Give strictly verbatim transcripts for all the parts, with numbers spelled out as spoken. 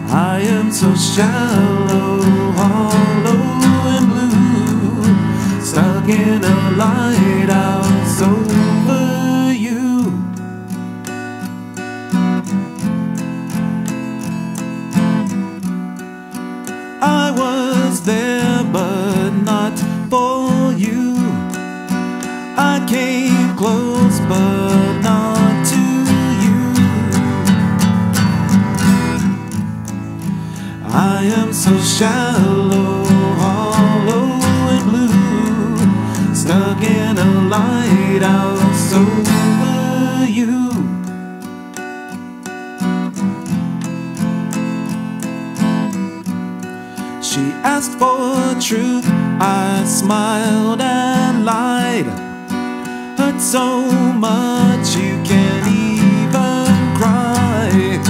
I am so shallow, hollow and blue, stuck in a lighthouse over you. I was there but not for you. I came close but not to you. I am so shallow, hollow and blue, stuck in a lighthouse over you. She asked for truth, I smiled and lied. Hurt so much you can't even cry.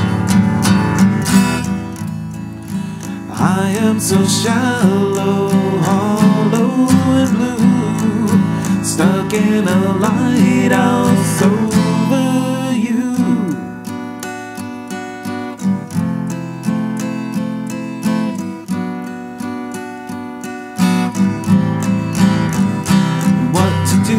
I am so shallow, hollow and blue, stuck in a lighthouse over you. What to do?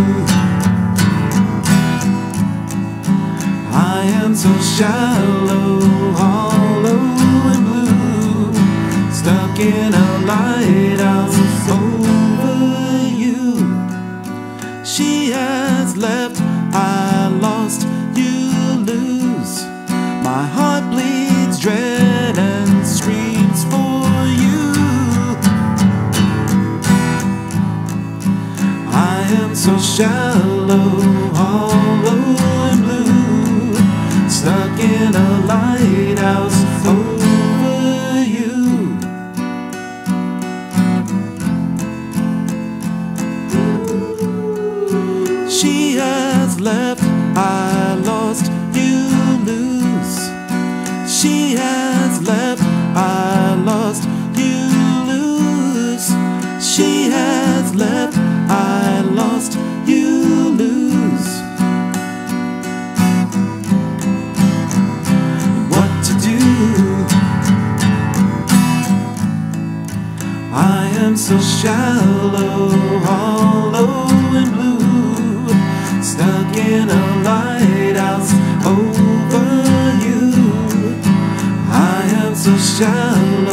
I am so shallow, hollow and blue, stuck in a lighthouse over you. She has left, I lost, you lose. My heart bleeds dread and screams for you. I am so shallow, hollow and blue, stuck in a lighthouse over you. She has left, I lost, you lose. She has left, I lost, you lose. She has left, I lost, you lose. What to do? I am so shallow, hollow and blue, stuck in a lighthouse over you. I am so shallow,